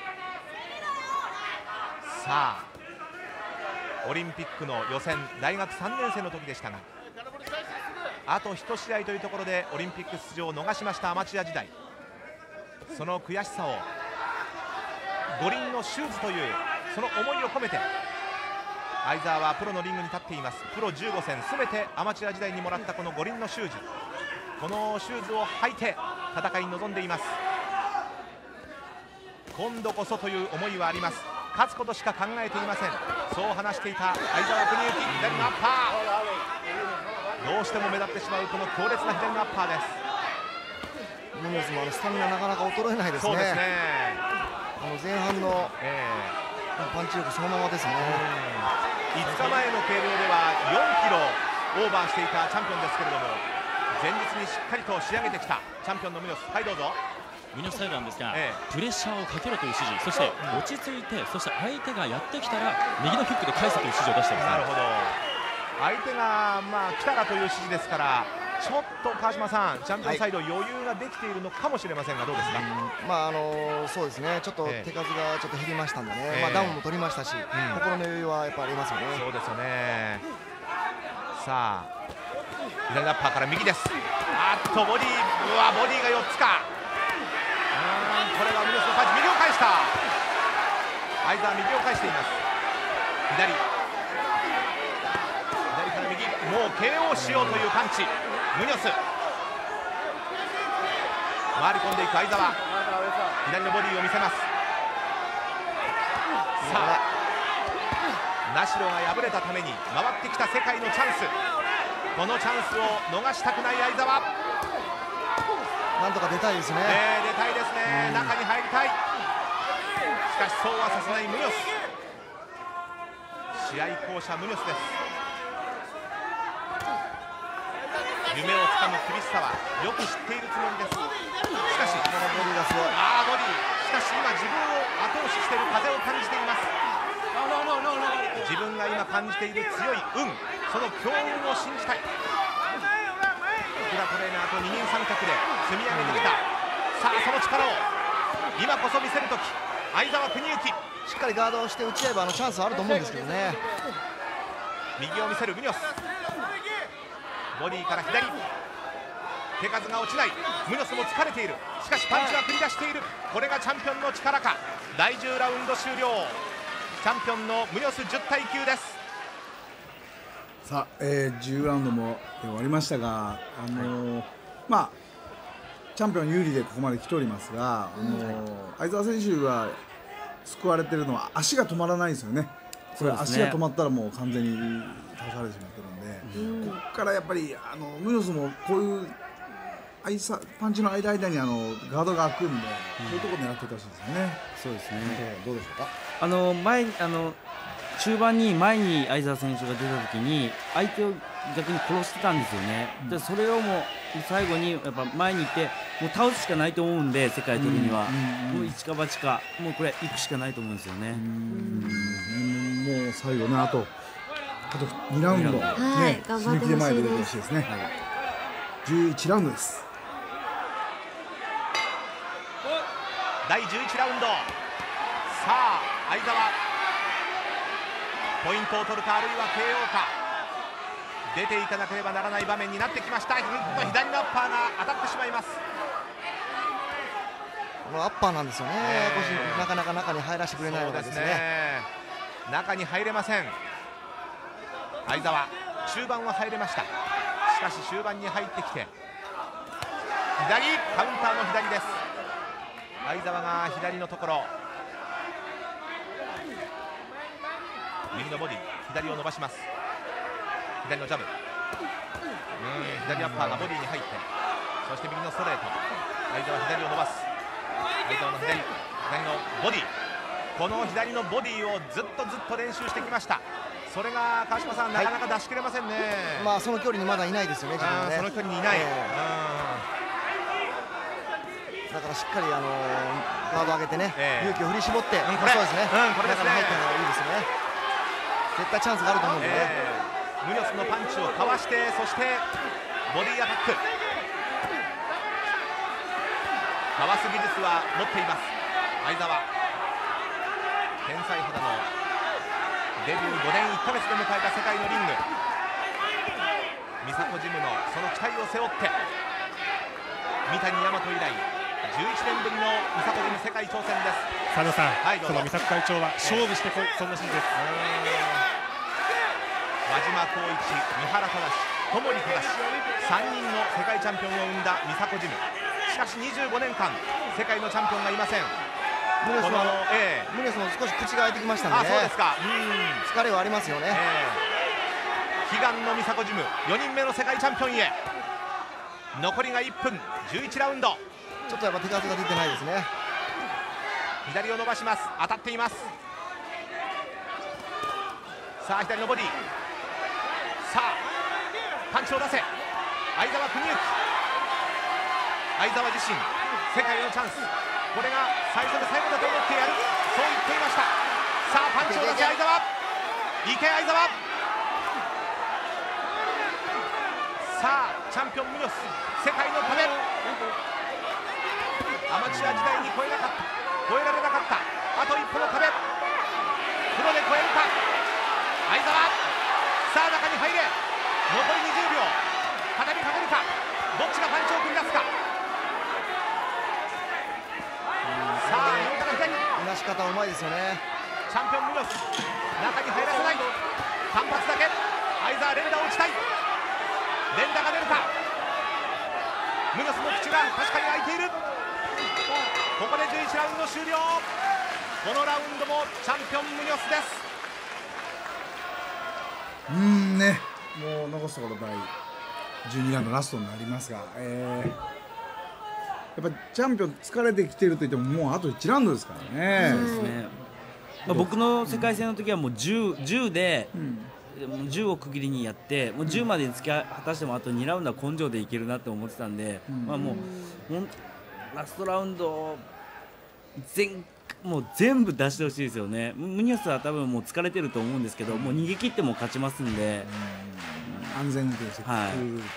さあオリンピックの予選、大学3年生の時でしたが、あと1試合というところでオリンピック出場を逃しましたアマチュア時代。その悔しさを五輪のシューズというその思いを込めて、相澤はプロのリングに立っています。プロ15戦すべてアマチュア時代にもらったこの五輪のシューズ、このシューズを履いて戦いに臨んでいます。今度こそという思いはあります。勝つことしか考えていません、そう話していた相澤邦之。左のアッパー、どうしても目立ってしまうこの強烈な左のアッパーです。 ムニョスもスタミナなかなか衰えないですね。 そうですね、 前半のパンチ力そのままですね。 5日前の計量では4キロオーバーしていたチャンピオンですけれども、前日にしっかりと仕上げてきたチャンピオンのムニョス。はい、どうぞ。 ムニョスサイドなんですが、プレッシャーをかけろという指示、そして落ち着いて、そして相手がやってきたら右のフックで返すという指示を出しています。 なるほど、相手が来たらという指示ですから、ちょっと川島さん、チャンピオンサイド、余裕ができているのかもしれませんが、どうですか。 そうですね、ちょっと手数がちょっと減りましたんでね、ダウンも取りましたし、心の余裕はやっぱりありますよね。 そうですよね。さあ、左ラッパーから右です。あっとボディ、ボディが4つか。これはムニョスのパンチ、右を返した。相澤右を返しています。左から右、もう KO しようというパンチ、ムニョス回り込んでいく相澤、左のボディを見せます。さあナシロが敗れたために回ってきた世界のチャンス、このチャンスを逃したくない相澤。 なんとか出たいですね。 出たいですね、中に入りたい。しかしそうはさせないムニョス、試合巧者ムニョスです。夢をつかむ厳しさはよく知っているつもりです。しかしボディがすごい。 ボディ、しかし今自分を後押ししている風を感じています。自分が今感じている強い運、その強運を信じたい。福田トレーナーと二人三脚で積み上げてきた、さあその力を今こそ見せるとき、相澤邦之。 しっかりガードをして打ち合えばチャンスはあると思うんですけどね。 右を見せるムニョス、ボディから左、手数が落ちない。ムニョスも疲れている、しかしパンチは繰り出している。これがチャンピオンの力か。第10ラウンド終了、チャンピオンのムニョス10対9です。 さあ、10ラウンドも終わりましたが、チャンピオン有利でここまで来ておりますが、相澤選手が救われているのは足が止まらないですよね。これ足が止まったらもう完全に倒されてしまってるんで、ここからやっぱりムニョスもこういうパンチの間にガードが開くんで、そういうところ狙っていってほしいですよね。 そうですね。 どうでしょうか。 中盤に前に相澤選手が出た時に相手を逆に殺してたんですよね。でそれをもう最後にやっぱ前に行ってもう倒すしかないと思うんで、世界取るにはもう一か八か、もうこれ行くしかないと思うんですよね。 もう最後ね、あと2ラウンドね、死ぬ気で前に出てほしいですね。11ラウンドです。 第11ラウンド、さあ相澤ポイントを取るか、あるいは KO か、出ていかなければならない場面になってきました。左のアッパーが当たってしまいます。 このアッパーなんですよね、なかなか中に入らせてくれないのがですね。 中に入れません。相澤中盤は入れました。しかし終盤に入ってきて左カウンターの左です。相澤が左のところ、右のボディ、左を伸ばします。左のジャブ、左アッパーがボディに入って、そして右のストレート、相澤左を伸ばす。相澤の左のボディ、この左のボディをずっと練習してきました。それが川島さん、なかなか出し切れませんね。 その距離にまだいないですよね、自分ね。 その距離にいない、 だからしっかりガード上げてね、勇気を振り絞って、そうですね、 これですね、 中に入ったのがいいですね。 絶対チャンスがあると思うんでね、 ムニョスのパンチをかわして、そしてボディアタック、かわす技術は持っています相澤。天才肌のデビュー5年1ヶ月で迎えた世界のリング、美佐子ジムのその期待を背負って三谷大和以来11年ぶりの美佐子ジム世界挑戦です。 佐野さん、 はい、 その美佐子会長は勝負してこい、そんなシーンです。 輪島光一、三原正、小森正、3人の世界チャンピオンを生んだ美佐子ジム。しかし25年間世界のチャンピオンがいません。 ムニョスも少し口が開いてきましたので、 そうですか、 疲れはありますよね。 悲願の美佐子ジム4人目の世界チャンピオンへ、残りが1分11ラウンド。 ちょっとやっぱ手数が出てないですね。 左を伸ばします、当たっています。さあ左のボディ、さあパンチを出せ相澤邦之。相澤自身世界のチャンス、これが最初で最後だと思ってやる、そう言っていました。さあパンチを出せ相澤、いけ相澤。さあチャンピオンムニョス、世界の壁、アマチュア時代に越えられなかった、あと一歩の壁、プロで越えるか相澤。さあ中に入れ、残り20秒、畳みかけるか、どっちがパンチを繰り出すか。さあ右から左、 いなし方うまいですよね。 チャンピオンムニョス、中に入らせない、単発だけ相澤連打を打ちたい、連打が出るか。ムニョスの口が確かに開いている。ここで11ラウンド終了。このラウンドもチャンピオンムニョスです。 ね、もう残すところ第12ラウンドラストになりますが、やっぱチャンピオン疲れてきてると言ってももうあと1ラウンドですからね。 そうですね、僕の世界戦の時はもう 10で、10を区切りにやって、もう10までに突き果たしてもあと2ラウンドは根性でいけるなって思ってたんで、もうラストラウンドもう全部出してほしいですよね。ムニョスは多分もう疲れてると思うんですけど、もう逃げ切っても勝ちますんで、 安全運転してくるかな。さあ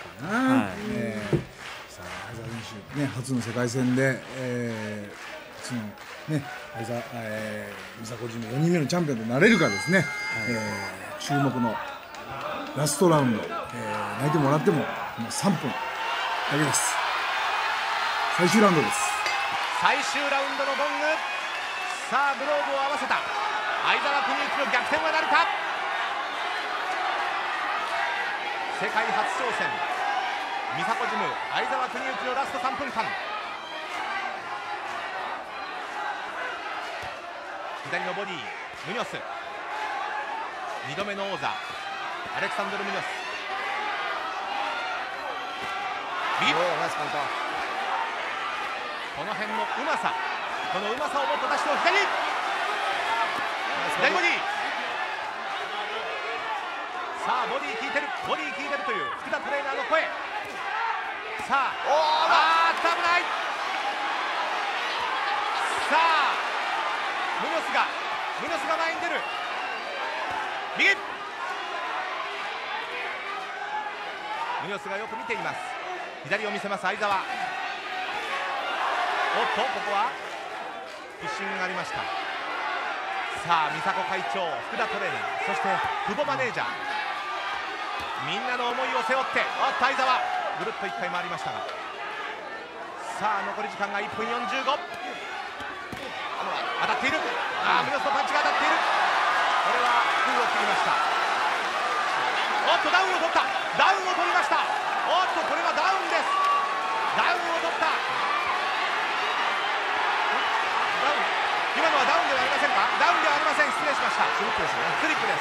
相澤選手ね、初の世界戦で、初のね美佐子ジム4人目のチャンピオンとなれるかですね。注目のラストラウンド、泣いてもらっても3分だけです。最終ラウンドです。 最終ラウンドのゴング、さあグローブを合わせた相澤邦之の逆転はなるか。世界初挑戦、美佐子ジム相澤邦之のラスト3分間。左のボディ、ムニョス、2度目の王座アレクサンドル・ムニョス、右、この辺のうまさ、このうまさをもっと出してお左、左ボディ、さあボディ効いてる、ボディ効いてるという福田トレーナーの声。さあ危ない。さあムニョスが前に出る、右、ムニョスがよく見ています。左を見せます相澤。おっとここはピッシングがありました。さあ美佐子会長、福田トレーナー、そして久保マネージャー、みんなの思いを背負って、おっと相澤ぐるっと1回回りましたが、さあ残り時間が1分45、当たっている、ムニョスのパンチが当たっている、これは空を切りました。おっとダウンを取った、ダウンを取りました。おっとこれはダウンです。ダウンを取った。今のはダウンではありませんか。ダウンではありません、失礼しました。スリップですね、スリップです。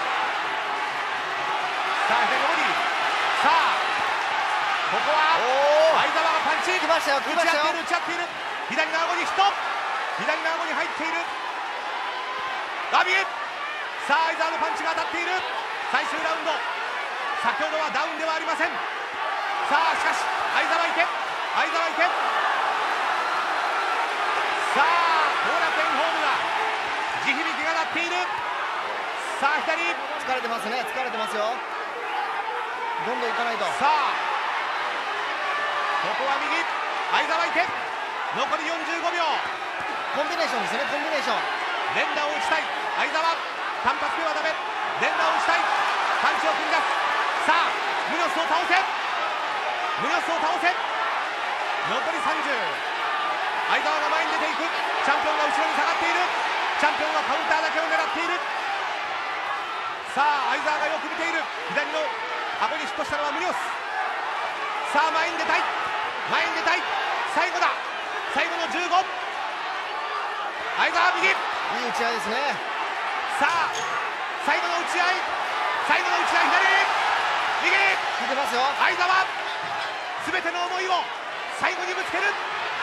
さあ左のボディ、さあここは相澤がパンチ、 来ましたよ、来ましたよ、 打ち合っている、左の顎にヒット、左の顎に入っている、右、さあ相澤のパンチが当たっている。最終ラウンド、先ほどはダウンではありません。さあしかし相澤いけ、相澤いけ、さあ後楽園ホームが地響きが鳴っている。 さあ左疲れてますね、疲れてますよ。どんどんいかないと。 さあここは右、相澤いけ、残り45秒。 コンビネーションですね、コンビネーション。 連打を打ちたい相澤、単発ではダメ、連打を打ちたい、パンチを繰り出す。さあムニョスを倒せ、ムニョスを倒せ。残り30、相澤が前に出ていく。チャンピオンが後ろに下がっている。チャンピオンはカウンターだけを狙っている。さあ相澤がよく見ている。左の顎にヒットしたのはムニョス。さあ前に出たい、前に出たい、最後だ、最後の15。相澤右、いい打ち合いですね。 さあ最後の打ち合い、最後の打ち合い、左右引いてますよ。 相澤、全ての思いを最後にぶつける。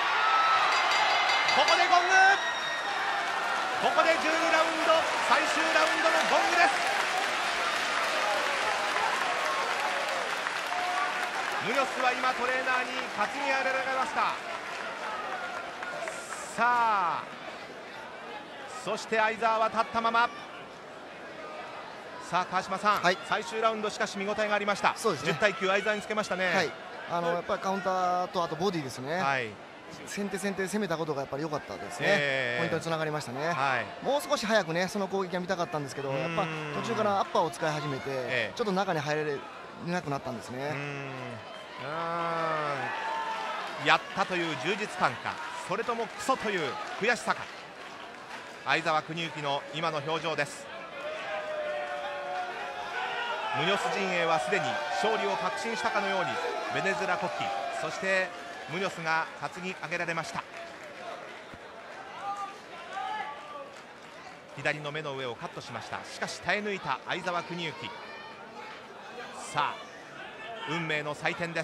ここでゴング、ここで12ラウンド、最終ラウンドのゴングです。ムニョスは今トレーナーに担ぎ上げられました。さあそして相澤は立ったまま。さあ川島さん、はい、最終ラウンドしかし見応えがありました。そうですね、10対9相澤につけましたね。はい、 やっぱりカウンターとあとボディですね。はい、先手攻めたことがやっぱり良かったですね。ポイントにつながりましたね。はい、もう少し早くねその攻撃が見たかったんですけど、やっぱ途中からアッパーを使い始めて、ちょっと中に入れなくなったんですね。 やったという充実感か、それともクソという悔しさか。相澤邦之の今の表情です。ムニョス陣営はすでに勝利を確信したかのようにベネズエラ国旗、そしてムニョスが担ぎ上げられました。左の目の上をカットしました。しかし耐え抜いた相澤邦之。さあ運命の祭典です。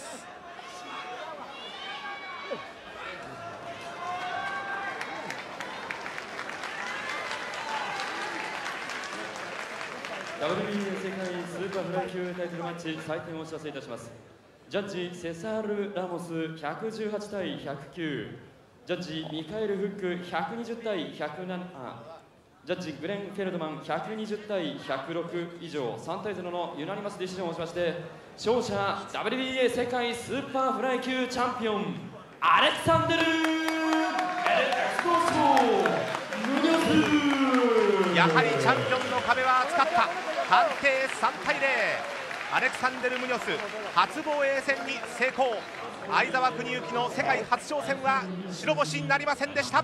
WBA 世界スーパーフライ級タイトルマッチ採点をお知らせいたします。ジャッジセサール・ラモス118対109、ジャッジミカエル・フック120対107、ジャッジグレン・フェルドマン120対106以上3対0のユナニマスディシジョンをしまして、勝者 WBA 世界スーパーフライ級チャンピオンアレクサンデル・エクスコスムニョス。 やはりチャンピオンの壁は厚かった。判定3対0、アレクサンデル・ムニョス初防衛戦に成功。相澤邦之の世界初挑戦は白星になりませんでした。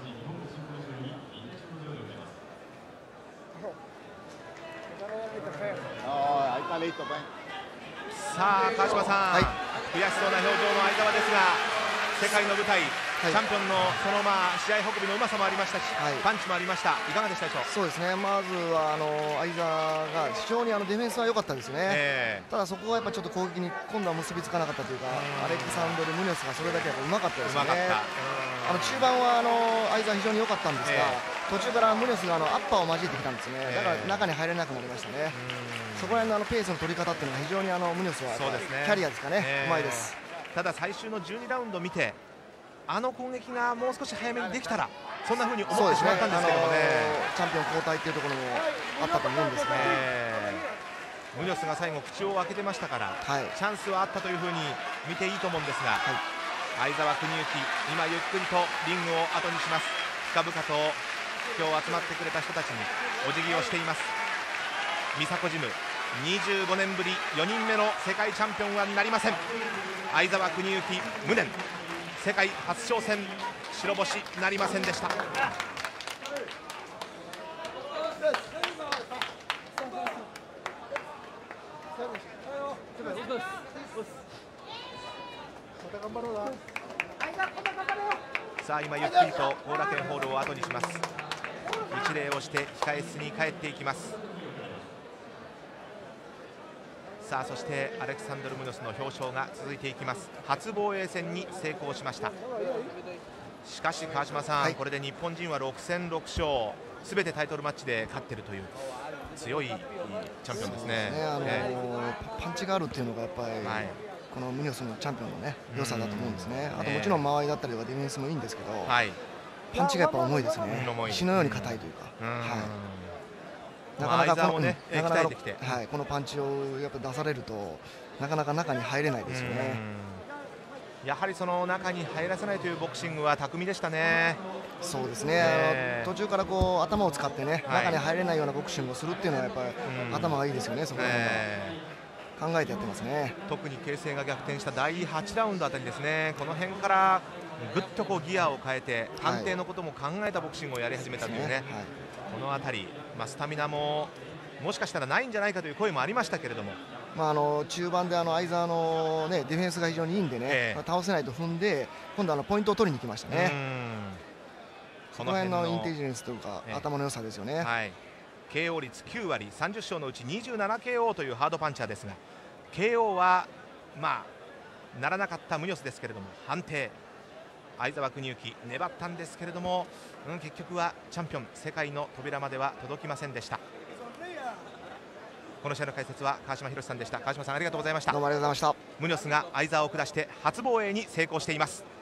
さあ川島さん、はい、悔しそうな表情の相澤ですが、世界の舞台、チャンピオンのその試合運びのうまさもありましたし、パンチもありました。いかがでしたでしょう。 そうですね、まずは相澤が非常にディフェンスは良かったですね。ただそこはやっぱちょっと攻撃に今度は結びつかなかったというか、アレクサンドル・ムニョスがそれだけやっぱうまかったですね。中盤は相澤非常に良かったんですが、途中からムニョスがアッパーを交えてきたんですね。だから中に入れなくなりましたね。そこら辺のペースの取り方っていうのが非常にムニョスはキャリアですかね、うまいです。 ただ最終の12ラウンド見て、攻撃がもう少し早めにできたら、そんな風に思ってしまったんですけどもね。 チャンピオン交代っていうところもあったと思うんですけど、 ムニョスが最後口を開けてましたから、チャンスはあったという風に見ていいと思うんですが、相澤邦之今ゆっくりとリングを後にします。深々と今日集まってくれた人たちにお辞儀をしています。ミサコジム25年ぶり4人目の世界チャンピオンはなりません。相澤邦之無念、世界初挑戦白星なりませんでした。さあ今ゆっくりと後楽園ホールを後にします。一礼をして控え室に帰っていきます。さあそしてアレクサンドル・ムニョスの表彰が続いていきます。初防衛戦に成功しました。しかし川島さん、これで日本人は6戦6勝、すべてタイトルマッチで勝っているという強いチャンピオンですね。 パンチがあるっていうのがやっぱり、このムニョスのチャンピオンのね良さだと思うんですね。あともちろん間合いだったりとかディフェンスもいいんですけど、パンチがやっぱ重いですね。石のように硬いというか。 なかなかこのパンチをやっぱ出されるとなかなか中に入れないですよね。 やはりその中に入らせないというボクシングは巧みでしたね。 そうですね、途中からこう頭を使ってね、中に入れないようなボクシングをするっていうのはやっぱり頭がいいですよね。そこ考えてやってますね。 特に形勢が逆転した第8ラウンドあたりですね、この辺からぐっとこうギアを変えて判定のことも考えたボクシングをやり始めたというね、この辺り、スタミナももしかしたらないんじゃないかという声もありましたけれども、 中盤で相澤の、ディフェンスが非常にいいんでね、倒せないと踏んで今度ポイントを取りに行きましたね。その辺のインテリジェンスというか、頭の良さですよね。 KO 率9割、30勝のうち 27KO というハードパンチャーですが、 KO はならなかったムニョスですけれども、判定相澤邦之粘ったんですけれども、結局はチャンピオン世界の扉までは届きませんでした。この試合の解説は川島博さんでした。川島さん、ありがとうございました。 どうもありがとうございました。 ムニョスが相澤を下して初防衛に成功しています。